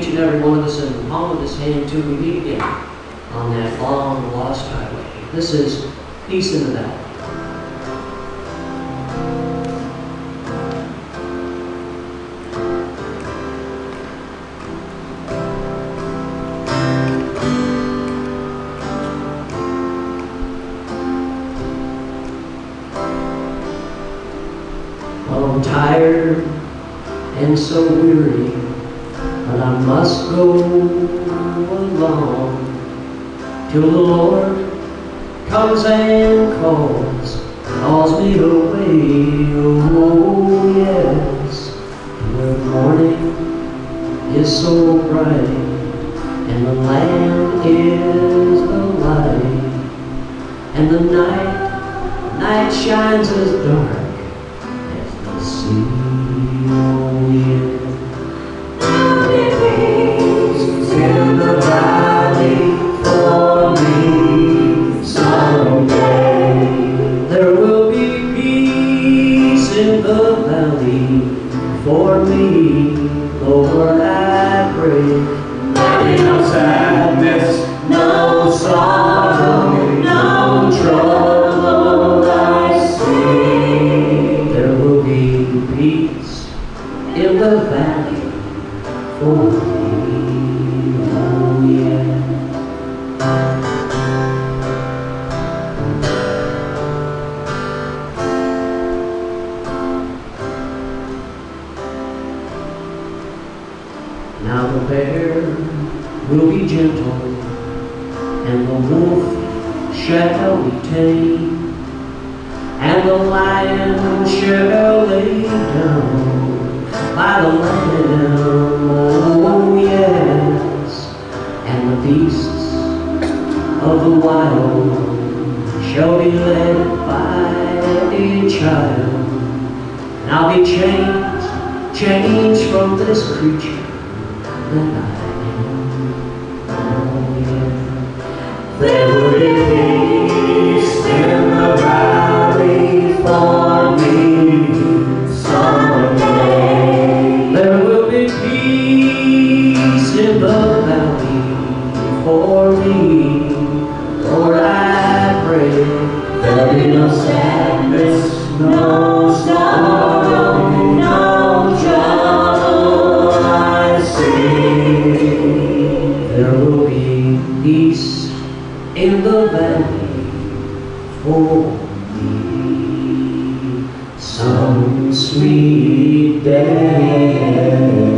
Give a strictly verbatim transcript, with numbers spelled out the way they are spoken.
each and every one of us in the palm of his hand till we meet again on that long lost highway. This is Peace in the Valley. Well, I'm tired and so weary, but I must go along till the Lord comes and calls, calls me away. Oh yes, where morning is so bright and the land is the light, and the night, night shines as dark as the sea. Oh yeah. In the valley for me someday. There will be peace in the valley for me, Lord, I pray. There'll be no sadness, no sorrow, no trouble I see. There will be peace in the valley for me. Now the bear will be gentle, and the wolf shall be tame, and the lion shall lay down by the lamb. Oh yes, and the beasts of the wild shall be led by a child. And I'll be changed, changed from this creature that I am. Oh yeah. There will be peace in the valley for me someday. There will be peace in the valley for me, Lord, I pray. There'll be no sadness, no sorrow, no trouble I see. There will be peace in the valley for me some sweet day.